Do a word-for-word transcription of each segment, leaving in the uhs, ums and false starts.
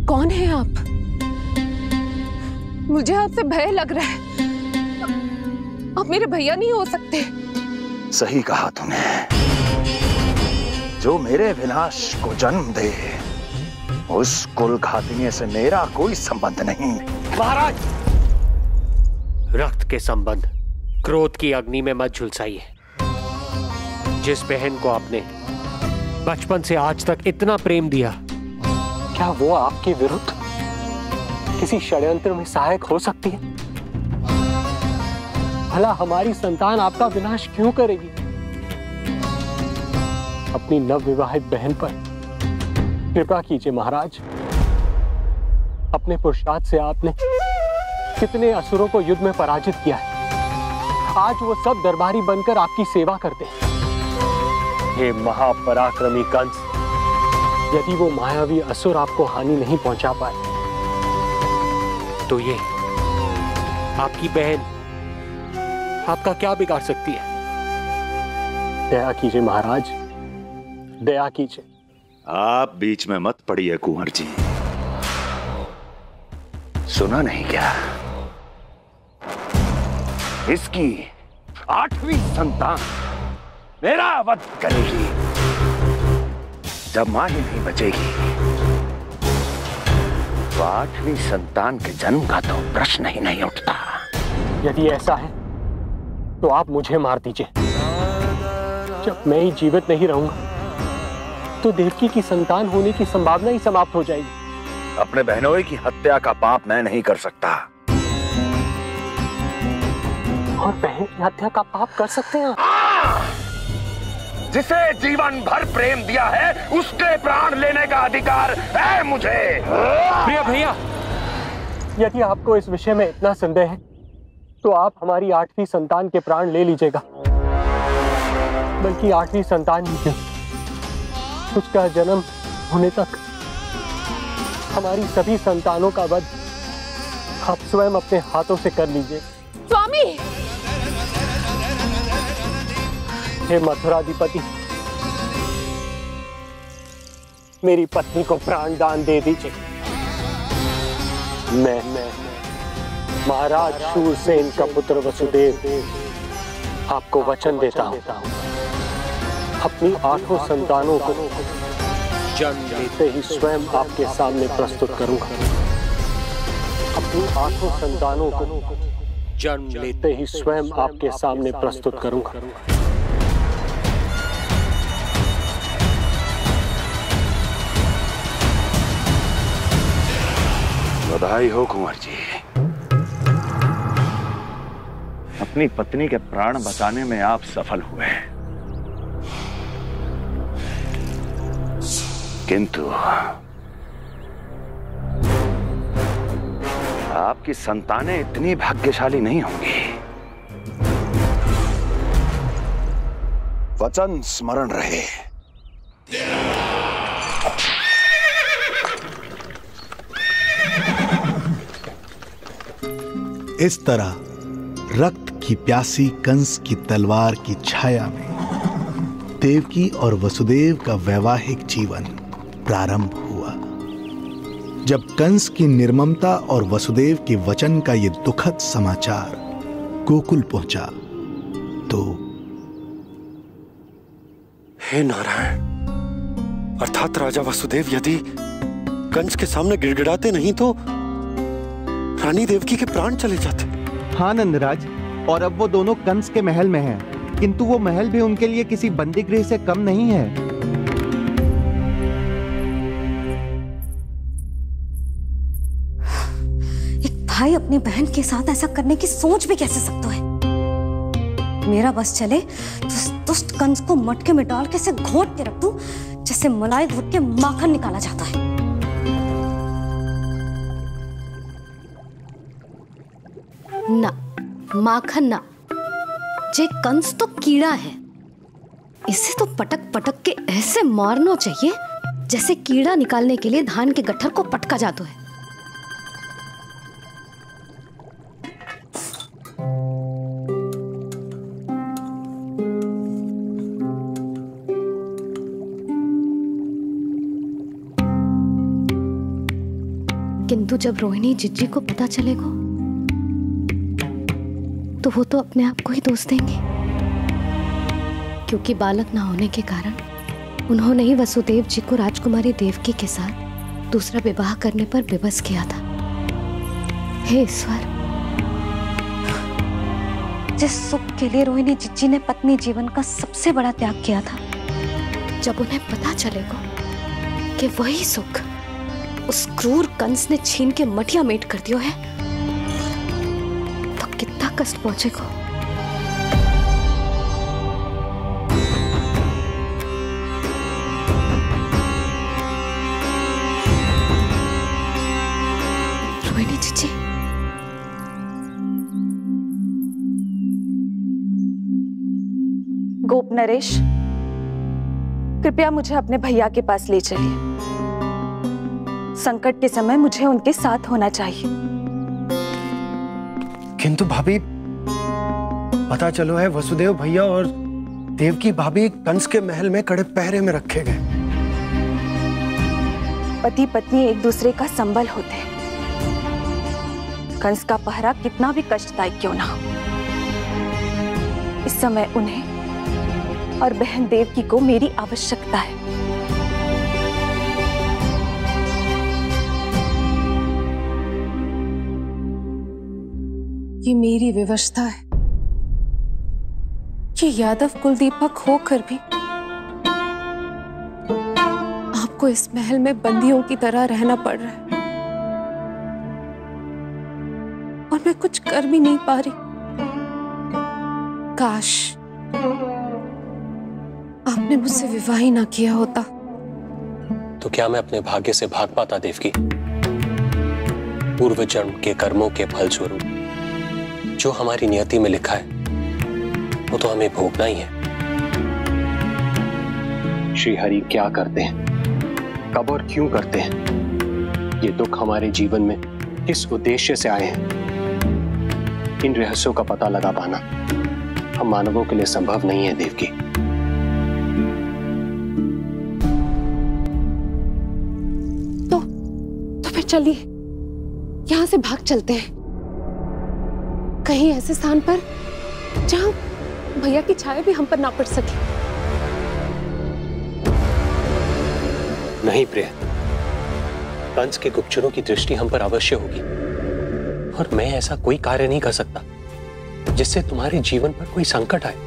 कौन है आप? मुझे आपसे भय लग रहा है। आप मेरे भैया नहीं हो सकते। सही कहा तूने। जो मेरे विनाश को जन्म दे, उस कुल घातिनी से मेरा कोई संबंध नहीं। महाराज, रक्त के संबंध क्रोध की अग्नि में मत झुलसाइए। जिस बहन को आपने बचपन से आज तक इतना प्रेम दिया, क्या वो आपके विरुद्ध किसी षड्यंत्र में सहायक हो सकती है? भला हमारी संतान आपका विनाश क्यों करेगी? अपनी नवविवाहित बहन पर कृपा कीजिए महाराज। अपने पुरुषार्थ से आपने कितने असुरों को युद्ध में पराजित किया है। आज वो सब दरबारी बनकर आपकी सेवा करते हैं। हे महापराक्रमी कंस, यदि वो मायावी असुर आपको हानि नहीं पहुंचा पाए, तो ये आपकी बहन आपका क्या बिगाड़ सकती है? दया कीजिए महाराज, दया कीजिए। आप बीच में मत पड़िए कुंवर जी। सुना नहीं क्या? इसकी आठवीं संतान मेरा वध करेगी। जब मां ही नहीं बचेगी, तो आठवीं संतान के जन्म का तो प्रश्न ही नहीं उठता। यदि ऐसा है तो आप मुझे मार दीजिए। जब मैं ही जीवित नहीं रहूंगा, तो देवकी की संतान होने की संभावना ही समाप्त हो जाएगी। अपने बहनोई की हत्या का पाप मैं नहीं कर सकता। और बहन की हत्या का पाप कर सकते हैं? जिसे जीवन भर प्रेम दिया है, उसके प्राण लेने का अधिकार है मुझे। प्रिय भैया, यदि आपको इस विषय में इतना संदेह है, तो आप हमारी आठवीं संतान के प्राण ले लीजिएगा। बल्कि आठवीं संतान ही क्यों, उसका जन्म होने तक हमारी सभी संतानों का वध आप स्वयं अपने हाथों से कर लीजिए। स्वामी! हे मथुराधिपति, मेरी पत्नी को प्राण दान दे दीजिए। मैं मैं महाराज शूरसेन का पुत्र वसुदेव आपको वचन देता हूं, अपनी आठों संतानों को जन्म लेते ही स्वयं आपके सामने प्रस्तुत करूंगा। अपनी आठों संतानों को जन्म लेते ही स्वयं आपके सामने प्रस्तुत करूंगा। बधाई हो कुंवर जी। अपनी पत्नी के प्राण बचाने में आप सफल हुए, किंतु आपकी संतानें इतनी भाग्यशाली नहीं होंगी। वचन स्मरण रहे। इस तरह रक्त की प्यासी कंस की तलवार की छाया में देवकी और वसुदेव का वैवाहिक जीवन प्रारंभ हुआ। जब कंस की निर्ममता और वसुदेव के वचन का ये दुखद समाचार गोकुल पहुंचा, तो हे नारायण, अर्थात राजा वसुदेव यदि कंस के सामने गिड़गिड़ाते नहीं तो रानी देवकी के प्राण चले जाते। हाँ नंदराज, और अब वो दोनों कंस के महल में हैं, किंतु वो महल भी उनके लिए किसी बंदीगृह से कम नहीं है। एक भाई अपनी बहन के साथ ऐसा करने की सोच भी कैसे सकता है? मेरा बस चले तो उस दुष्ट कंस को मटके में डाल के इसे घोट के रख दूं, जैसे मलाई घोट के माखन निकाला जाता है। ना, माखन ना, जे कंस तो कीड़ा है। इसे तो पटक पटक के ऐसे मारना चाहिए जैसे कीड़ा निकालने के लिए धान के गट्ठर को पटका जाता है। किंतु जब रोहिणी जिज्जी को पता चलेगा तो वो तो अपने आप को ही दोष देंगे, क्योंकि बालक ना होने के कारण उन्होंने ही वसुदेव जी को राजकुमारी देवकी के साथ दूसरा विवाह करने पर विवश किया था। हे ईश्वर, जिस सुख के लिए रोहिणी जिज्जी ने पत्नी जीवन का सबसे बड़ा त्याग किया था, जब उन्हें पता चलेगा कि वही सुख उस क्रूर कंस ने छीन के मटिया मेट कर दिया है, तो कितना कष्ट पहुंचेगा। रोहिणी जीजी, गोप नरेश, कृपया मुझे अपने भैया के पास ले चलिए। संकट के समय मुझे उनके साथ होना चाहिए। किंतु भाभी, पता चलो है वसुदेव भैया और देवकी भाभी कंस के महल में कड़े पहरे में रखे गए। पति पत्नी एक दूसरे का संबल होते हैं। कंस का पहरा कितना भी कष्टदायक क्यों ना हो, इस समय उन्हें और बहन देवकी को मेरी आवश्यकता है। ये मेरी व्यवस्था है। ये यादव कुलदीपक होकर भी आपको इस महल में बंदियों की तरह रहना पड़ रहा है, और मैं कुछ कर भी नहीं पा रही। काश आपने मुझसे विवाह ही ना किया होता। तो क्या मैं अपने भाग्य से भाग पाता देवकी? पूर्व जन्म के कर्मों के फल स्वरूप जो हमारी नियति में लिखा है वो तो हमें भोगना ही है। श्री हरि क्या करते हैं, कब और क्यों करते हैं, ये दुख हमारे जीवन में किस उद्देश्य से आए हैं, इन रहस्यों का पता लगा पाना हम मानवों के लिए संभव नहीं है देवकी। तो तो फिर चलिए यहां से भाग चलते हैं, कहीं ऐसे स्थान पर जहां भैया की छाया भी हम पर ना पड़ सके। नहीं प्रिय, कंस के गुप्तचरों की दृष्टि हम पर अवश्य होगी, और मैं ऐसा कोई कार्य नहीं कर सकता जिससे तुम्हारे जीवन पर कोई संकट आए।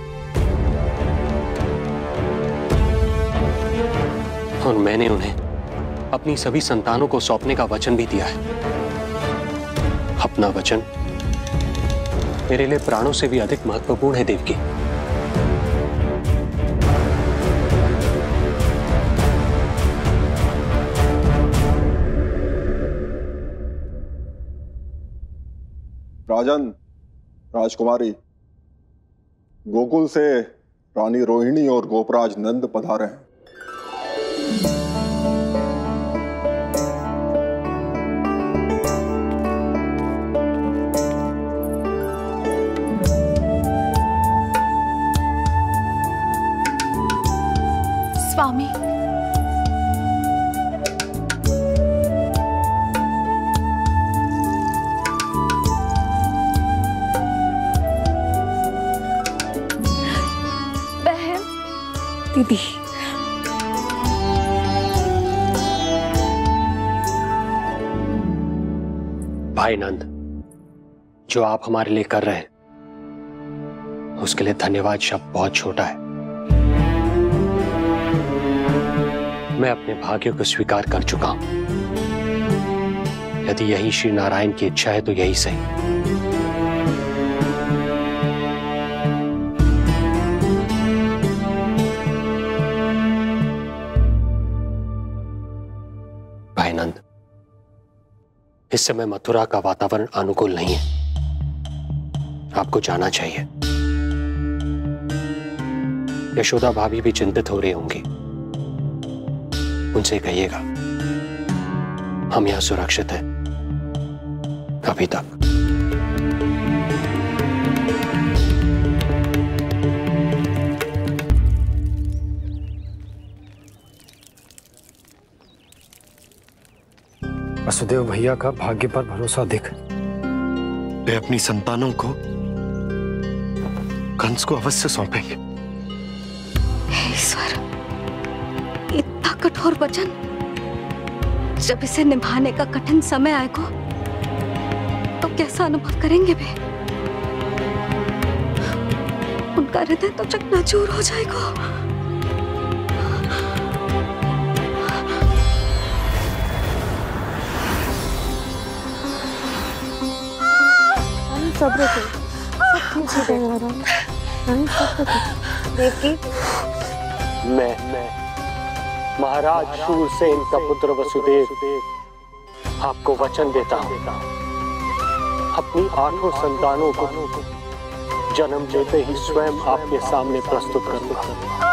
और मैंने उन्हें अपनी सभी संतानों को सौंपने का वचन भी दिया है। अपना वचन मेरे लिए प्राणों से भी अधिक महत्वपूर्ण है देवकी। राजन, राजकुमारी, गोकुल से रानी रोहिणी और गोपराज नंद पधारे हैं। स्वामी, बहन, दीदी, भाई नंद, जो आप हमारे लिए कर रहे हैं उसके लिए धन्यवाद शब्द बहुत छोटा है। मैं अपने भाग्य को स्वीकार कर चुका हूं। यदि यही श्री नारायण की इच्छा है तो यही सही। भाई नंद, इस समय मथुरा का वातावरण अनुकूल नहीं है, आपको जाना चाहिए। यशोदा भाभी भी चिंतित हो रही होंगी, उनसे कहिएगा हम यहां सुरक्षित हैं अभी तक। वसुदेव भैया का भाग्य पर भरोसा देख वे अपनी संतानों को कंस को अवश्य सौंपेंगे। ईश्वर, इतना कठोर वचन, जब इसे निभाने का कठिन समय आएगा तो कैसा अनुभव करेंगे वे? उनका हृदय तो चकनाचूर हो जाएगा। सब्र से सब ठीक हो जाएगा। देवकी, मैं मैं महाराज शूरसेन का पुत्र वसुदेव आपको वचन देता हूं, अपनी आठों संतानों को जन्म देते ही स्वयं आपके सामने प्रस्तुत करूंगा।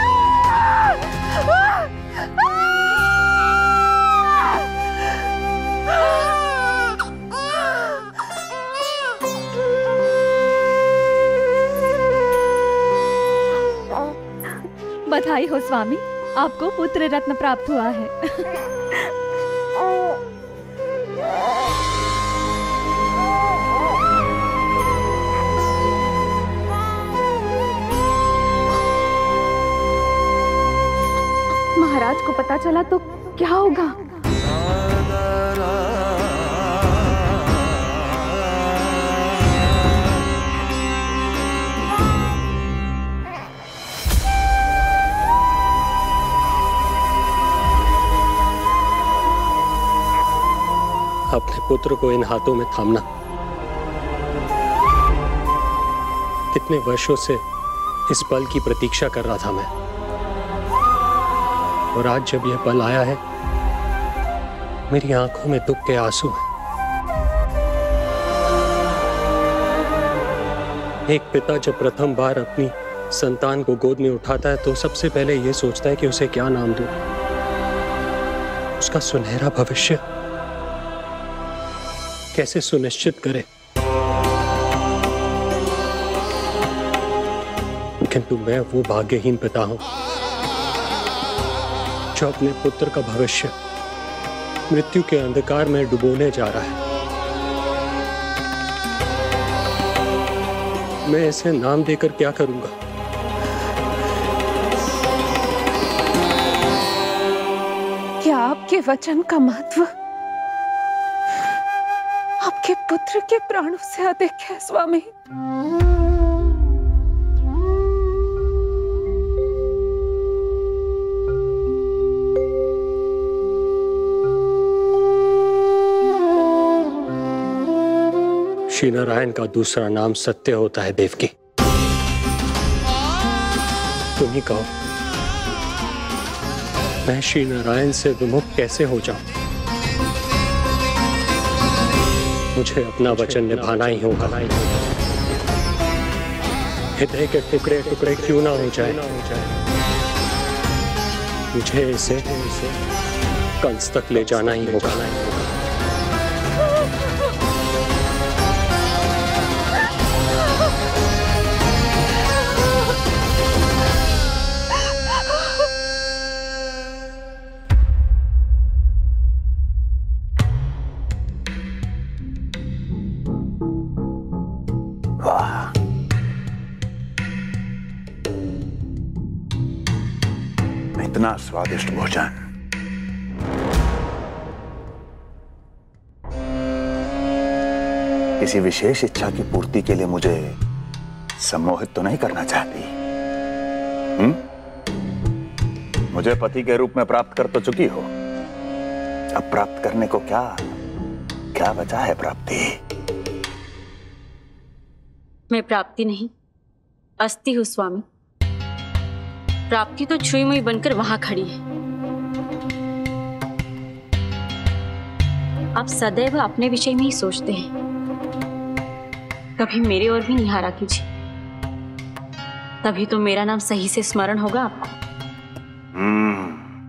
बधाई हो स्वामी, आपको पुत्र रत्न प्राप्त हुआ है। महाराज को पता चला तो क्या होगा? अपने पुत्र को इन हाथों में थामना। कितने वर्षों से इस पल की प्रतीक्षा कर रहा था मैं, और आज जब यह पल आया है, मेरी आंखों में दुख के आंसू हैं। एक पिता जब प्रथम बार अपनी संतान को गोद में उठाता है तो सबसे पहले यह सोचता है कि उसे क्या नाम दूं, उसका सुनहरा भविष्य कैसे सुनिश्चित करे। किंतु मैं वो भाग्यहीन पिता हूं जो अपने पुत्र का भविष्य मृत्यु के अंधकार में डुबोने जा रहा है। मैं इसे नाम देकर क्या करूंगा? क्या आपके वचन का महत्व आपके पुत्र के प्राणों से अधिक है स्वामी? श्री नारायण का दूसरा नाम सत्य होता है देवकी। तुम ही कहो, मैं श्री नारायण से विमुख कैसे हो जाऊं? मुझे अपना वचन निभाना ही होगा। हृदय के टुकड़े टुकड़े क्यों ना हो जाए, मुझे इसे कंस तक ले जाना ही होगा। इतना स्वादिष्ट भोजन किसी विशेष इच्छा की पूर्ति के लिए मुझे सम्मोहित तो नहीं करना चाहती? हम्म? मुझे पति के रूप में प्राप्त कर तो चुकी हो, अब प्राप्त करने को क्या क्या बचा है प्राप्ति? मैं प्राप्ति नहीं, अस्थि हूं स्वामी। प्राप्ति तो छुई मुई बनकर वहां खड़ी है। आप सदैव अपने विषय में ही सोचते हैं, कभी मेरे ओर भी निहारा कीजिए, तभी तो मेरा नाम सही से स्मरण होगा आपको। हम्म,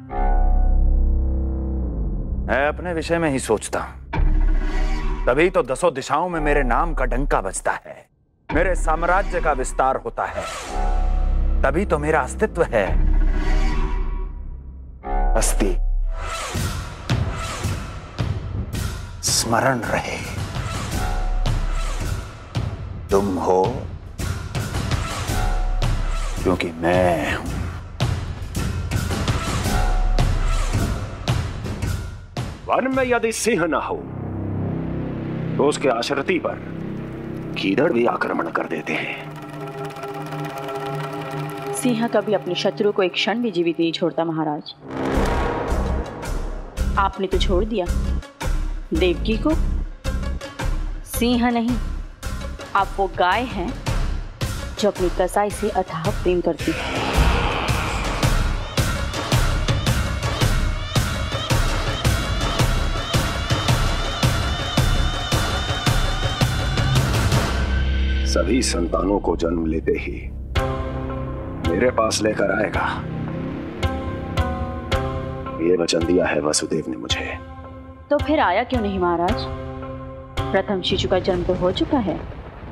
मैं अपने विषय में ही सोचता हूं, तभी तो दसों दिशाओं में मेरे नाम का डंका बजता है, मेरे साम्राज्य का विस्तार होता है, तभी तो मेरा अस्तित्व है। अस्थि स्मरण रहे, तुम हो क्योंकि मैं हूं। वन में यदि सिंह न हो तो उसके आश्रिति पर गीदड़ भी आक्रमण कर देते हैं। सिंह कभी अपने शत्रु को एक क्षण भी जीवित नहीं छोड़ता महाराज। आपने तो छोड़ दिया देवकी को। सिंह नहीं, आप वो गाय हैं जो अपनी कसाई से अथाह प्रेम करती है। सभी संतानों को जन्म लेते ही मेरे पास लेकर आएगा, ये वचन दिया है वसुदेव ने मुझे। तो फिर आया क्यों नहीं महाराज? प्रथम शिशु का जन्म तो हो चुका है।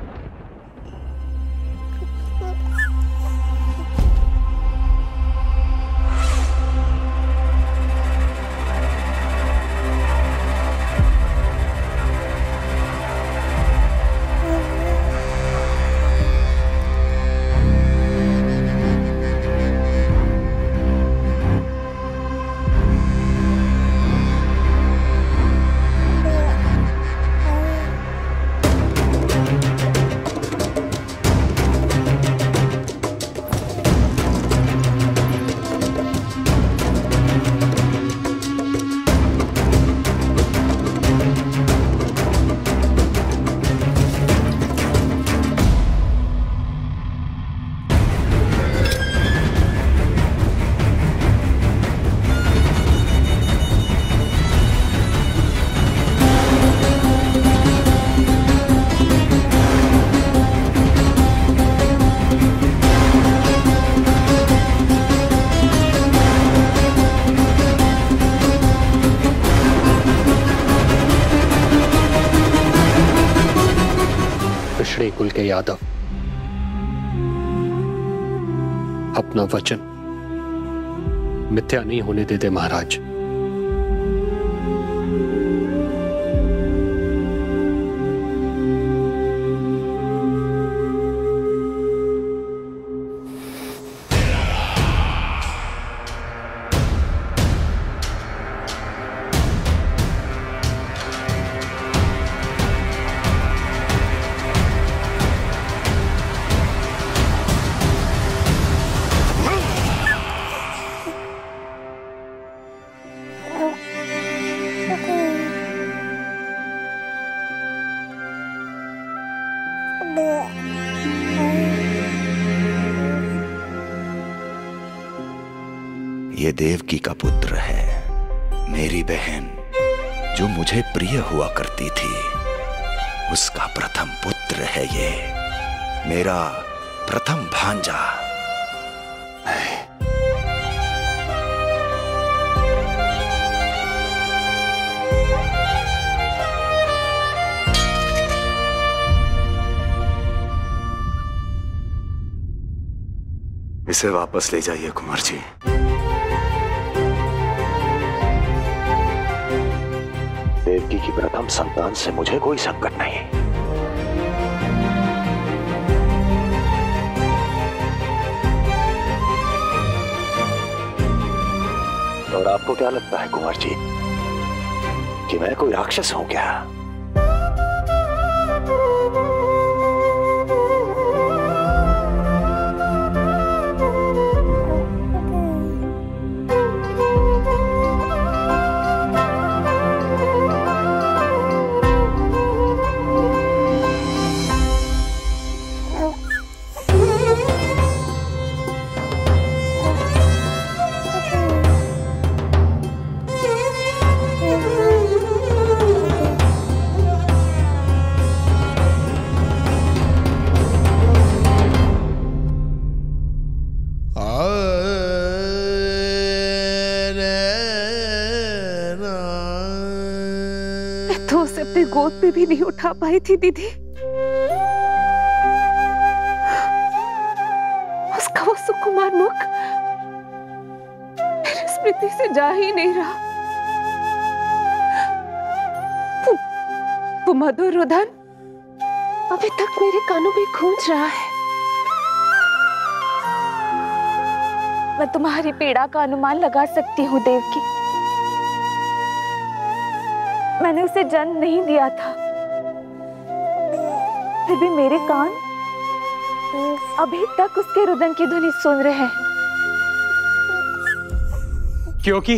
कुल के यादव अपना वचन मिथ्या नहीं होने देते महाराज। ये देवकी का पुत्र है, मेरी बहन जो मुझे प्रिय हुआ करती थी, उसका प्रथम पुत्र है ये, मेरा प्रथम भांजा। इसे वापस ले जाइए कुंवर जी। देवकी की प्रथम संतान से मुझे कोई संकट नहीं। और आपको क्या लगता है कुंवर जी कि मैं कोई राक्षस हूं क्या? गोद पे भी नहीं उठा पाई थी दीदी। उसका वो सुकुमार मुख मेरी स्मृति से जा ही नहीं रहा। वो वो मधुर रुदन अभी तक मेरे कानों में गूंज रहा है। मैं तुम्हारी पीड़ा का अनुमान लगा सकती हूँ देवकी। मैंने उसे जन्म नहीं दिया था, फिर भी मेरे कान अभी तक उसके रुदन की ध्वनि सुन रहे हैं। क्योंकि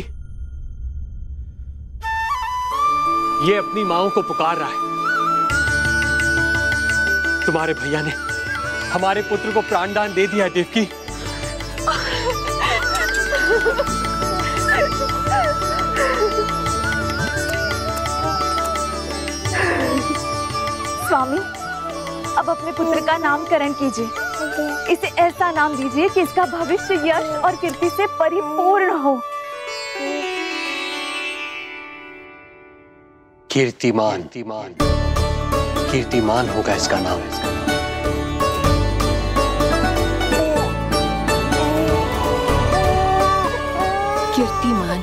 ये अपनी माओ को पुकार रहा है। तुम्हारे भैया ने हमारे पुत्र को प्राणदान दे दिया है देवकी। स्वामी, अब अपने पुत्र का नामकरण कीजिए। इसे ऐसा नाम दीजिए कि इसका भविष्य यश और कीर्ति से परिपूर्ण हो। कीर्तिमान कीर्तिमान कीर्तिमान होगा इसका नाम। कीर्तिमान।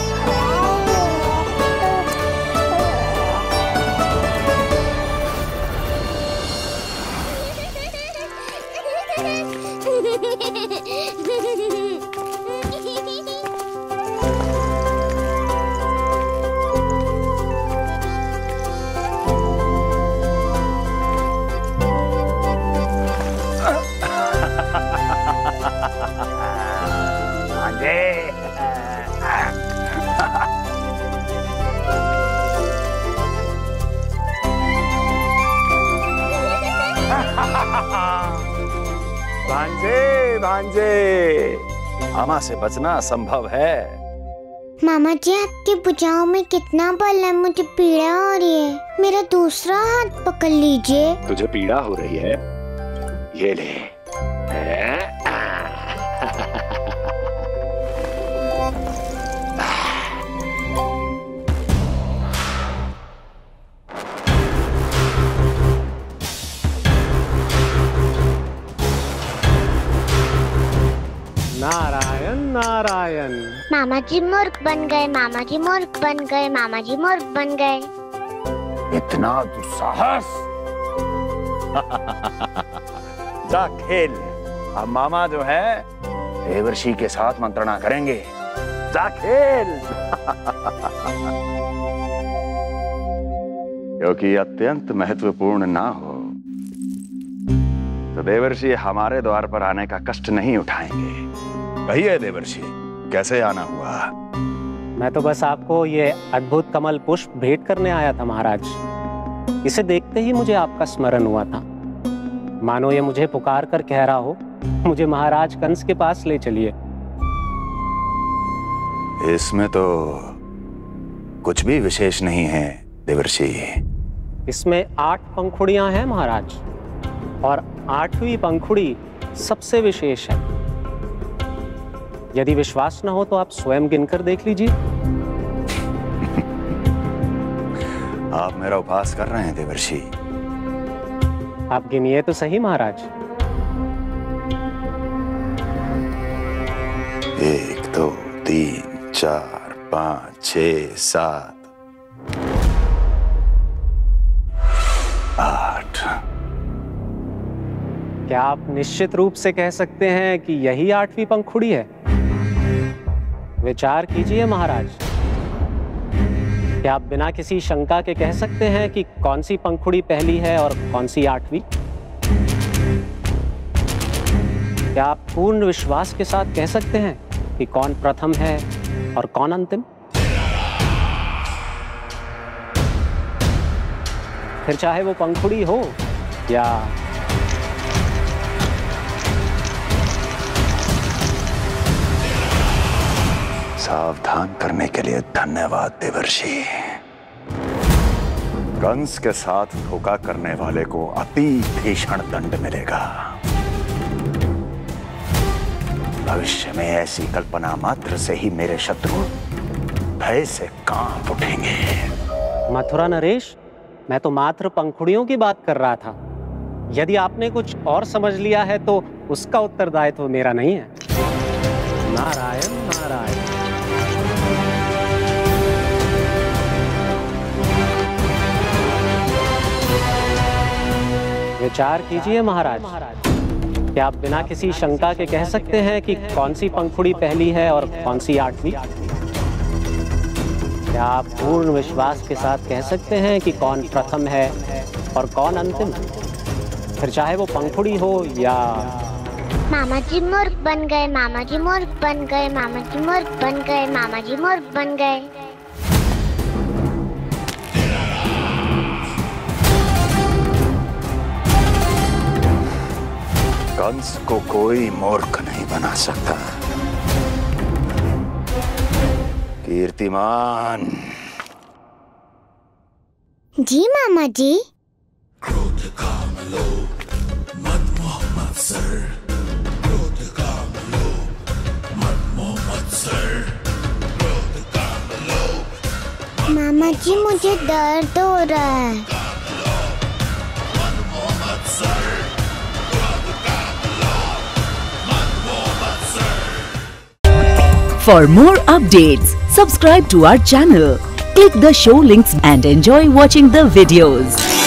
भांजे भांजे, मामा से बचना असंभव है। मामा जी, आपकी भुजाओं में कितना बल है, मुझे पीड़ा हो रही है। मेरा दूसरा हाथ पकड़ लीजिए। तुझे पीड़ा हो रही है? ये ले। नारायण नारायण। मामा जी मूर्ख बन गए, मामा जी मूर्ख बन गए, मामा जी मूर्ख बन गए। इतना दुस्साहस! जा खेल। अब मामा जो है देवर्षि के साथ मंत्रणा करेंगे। जा खेल। क्योंकि अत्यंत महत्वपूर्ण ना हो तो देवर्षि हमारे द्वार पर आने का कष्ट नहीं उठाएंगे। कहिए देवर्षि, कैसे आना हुआ? मैं तो बस आपको ये अद्भुत कमल पुष्प भेंट करने आया था महाराज। इसे देखते ही मुझे आपका स्मरण हुआ था। मानो ये मुझे पुकार कर कह रहा हो, मुझे महाराज कंस के पास ले चलिए। इसमें तो कुछ भी विशेष नहीं है देवर्षि। इसमें आठ पंखुड़ियां हैं महाराज, और आठवीं पंखुड़ी सबसे विशेष है। यदि विश्वास न हो तो आप स्वयं गिनकर देख लीजिए। आप मेरा उपहास कर रहे हैं देवर्षि। आप गिनिए तो सही महाराज। एक, दो, तीन, चार, पाँच, छह, सात, आठ। क्या आप निश्चित रूप से कह सकते हैं कि यही आठवीं पंखुड़ी है? विचार कीजिए महाराज। क्या आप बिना किसी शंका के कह सकते हैं कि कौन सी पंखुड़ी पहली है और कौन सी आठवीं? क्या आप पूर्ण विश्वास के साथ कह सकते हैं कि कौन प्रथम है और कौन अंतिम? फिर चाहे वो पंखुड़ी हो या सावधान करने के लिए धन्यवाद देवर्षि। कंस के साथ धोखा करने वाले को अति भीषण दंड मिलेगा। भविष्य में ऐसी कल्पना मात्र से ही मेरे शत्रु भय से कांप उठेंगे। मथुरा नरेश, मैं तो मात्र पंखुड़ियों की बात कर रहा था। यदि आपने कुछ और समझ लिया है तो उसका उत्तरदायित्व मेरा नहीं है। नारायण नारायण। विचार कीजिए महाराज। क्या आप बिना किसी शंका के कह सकते हैं कि कौन सी पंखुड़ी पहली है और कौन सी आठवीं? क्या आप पूर्ण विश्वास के साथ कह सकते हैं कि कौन प्रथम है और कौन अंतिम? फिर चाहे वो पंखुड़ी हो या... मामा जी मूर्ख बन गए, मामा जी मूर्ख बन गए, मामा जी मूर्ख बन गए, मामा जी मूर्ख बन गए। कंस को कोई मूर्ख नहीं बना सकता। कीर्तिमान। जी मामा जी। क्रोध काम लोभ मद मोह मत्सर, क्रोध काम लोभ मद मोह मत्सर, क्रोध काम लोभ। मामा जी मुझे दर्द हो रहा है। मद मोह मत्सर, क्रोध काम लोभ मद मोह मत्सर। For more updates, subscribe to our channel, click the show links and enjoy watching the videos.